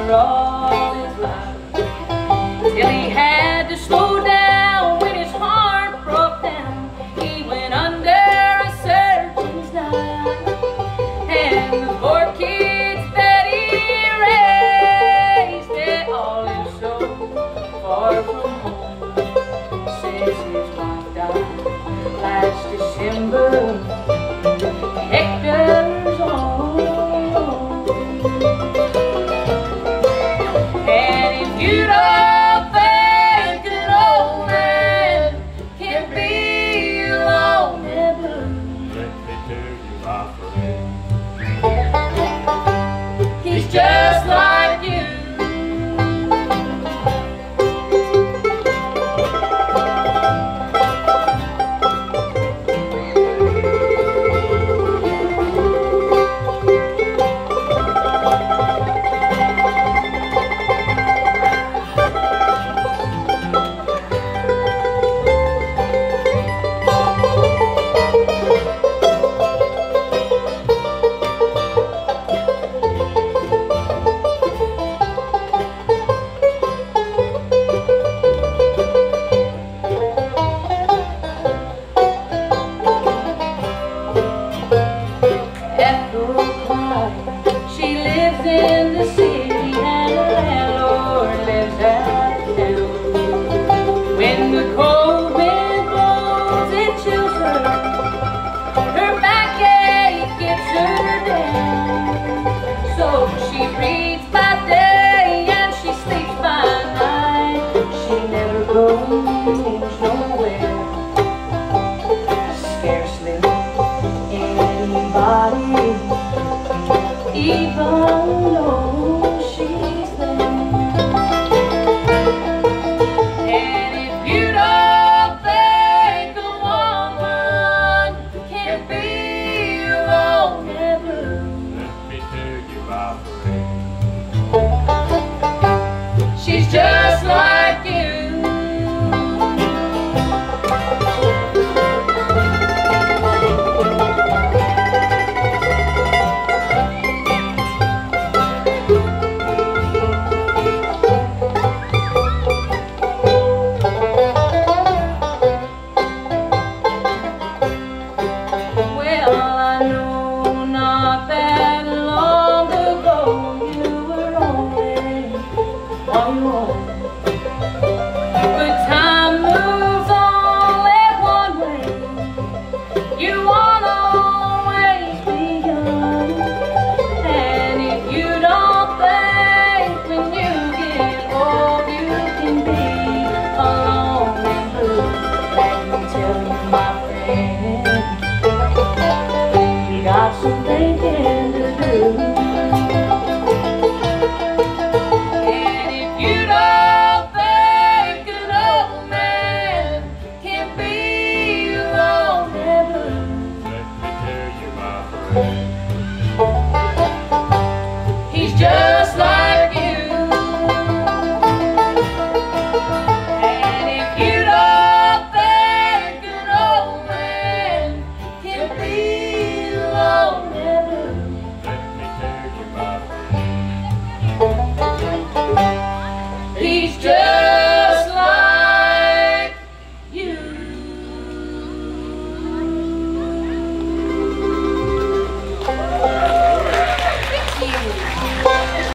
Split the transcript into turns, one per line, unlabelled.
for all his life, till he had to slow down when his heart broke down. He went under a surgeon's knife, and the poor kids that he raised, they all live so far from home. Since his wife died last December, Hector's home. And if you don't think an old man can be alone and blue,
let me tell you my friend,
he's just like you. She lives in the city and the landlord lives out of town. When the cold wind blows, it chills her. Her backache gets her down. So she reads by day and she sleeps by night. She never goes nowhere. Scarcely anybody even though she's there. And if you don't think a woman can be alone and blue,
let me tell you my friend,
she's just like you. But time moves on, let one way. You won't always be young. And if you don't think when you get old you can be alone and blue, let me tell you, my friend, you got some thinking to do. He's just like